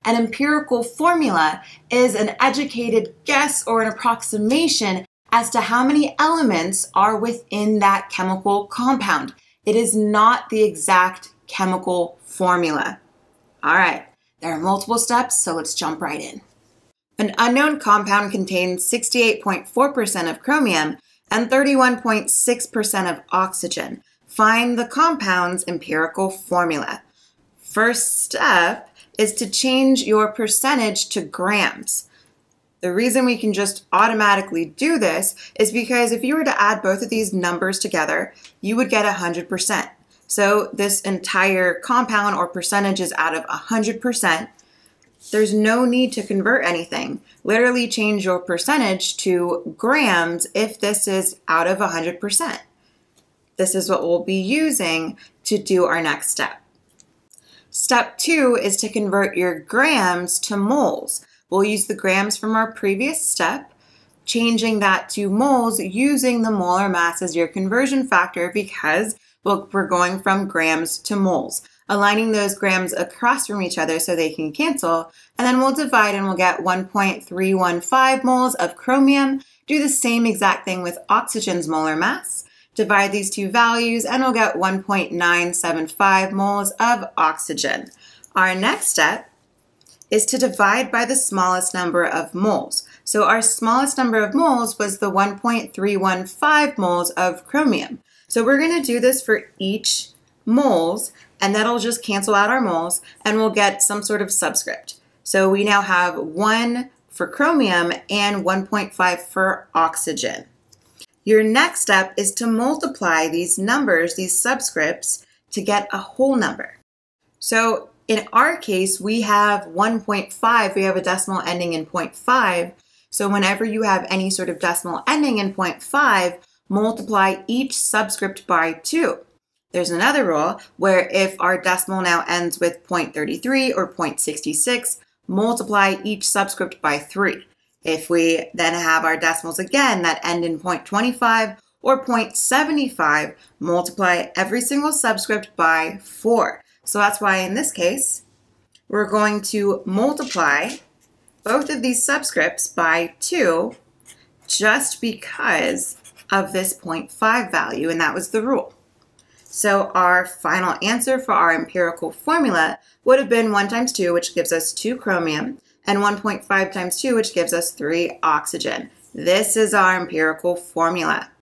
An empirical formula is an educated guess or an approximation as to how many elements are within that chemical compound. It is not the exact chemical formula. All right, there are multiple steps, so let's jump right in. An unknown compound contains 68.4% of chromium and 31.6% of oxygen. Find the compound's empirical formula. First step is to change your percentage to grams. The reason we can just automatically do this is because if you were to add both of these numbers together, you would get 100%. So this entire compound or percentage is out of 100%. There's no need to convert anything. Literally change your percentage to grams if this is out of 100%. This is what we'll be using to do our next step. Step 2 is to convert your grams to moles. We'll use the grams from our previous step, changing that to moles using the molar mass as your conversion factor because we're going from grams to moles. Aligning those grams across from each other so they can cancel, and then we'll divide and we'll get 1.315 moles of chromium. Do the same exact thing with oxygen's molar mass. Divide these two values and we'll get 1.975 moles of oxygen. Our next step is to divide by the smallest number of moles. So our smallest number of moles was the 1.315 moles of chromium. So we're going to do this for each moles, and that'll just cancel out our moles, and we'll get some sort of subscript. So we now have 1 for chromium and 1.5 for oxygen. Your next step is to multiply these numbers, these subscripts, to get a whole number. So in our case, we have 1.5. We have a decimal ending in 0.5. So whenever you have any sort of decimal ending in 0.5, multiply each subscript by 2. There's another rule where if our decimal now ends with 0.33 or 0.66, multiply each subscript by 3. If we then have our decimals again that end in 0.25 or 0.75, multiply every single subscript by 4. So that's why in this case, we're going to multiply both of these subscripts by 2 just because of this 0.5 value, and that was the rule. So our final answer for our empirical formula would have been 1 times 2, which gives us 2 chromium, and 1.5 times 2, which gives us 3 oxygen. This is our empirical formula.